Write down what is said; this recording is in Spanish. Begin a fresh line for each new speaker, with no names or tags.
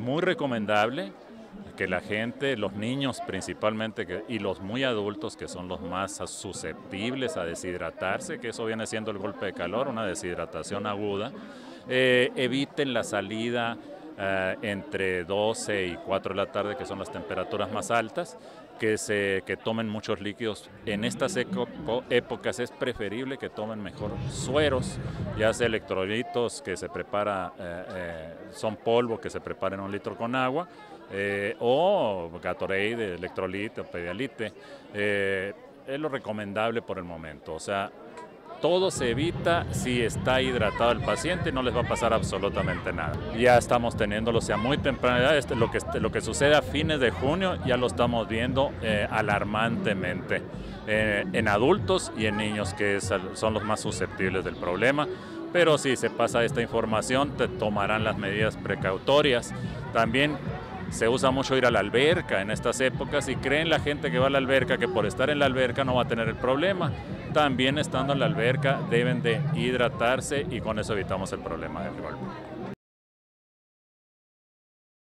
muy recomendable que la gente, los niños principalmente y los muy adultos, que son los más susceptibles a deshidratarse, que eso viene siendo el golpe de calor, una deshidratación aguda, eviten la salida entre 12 y 4 de la tarde, que son las temperaturas más altas, que tomen muchos líquidos. En estas épocas es preferible que tomen mejor sueros, ya sea electrolitos que se prepara, son polvo que se prepara en 1 litro con agua, o Gatorade, electrolito, Pedialyte. Es lo recomendable por el momento. O sea, todo se evita si está hidratado el paciente y no les va a pasar absolutamente nada. Ya estamos teniéndolo, sea muy temprana edad, lo que sucede a fines de junio ya lo estamos viendo alarmantemente en adultos y en niños, que son los más susceptibles del problema. Pero si se pasa esta información, te tomarán las medidas precautorias. También se usa mucho ir a la alberca en estas épocas y creen la gente que va a la alberca que por estar en la alberca no va a tener el problema. También estando en la alberca deben de hidratarse y con eso evitamos el problema del golpe.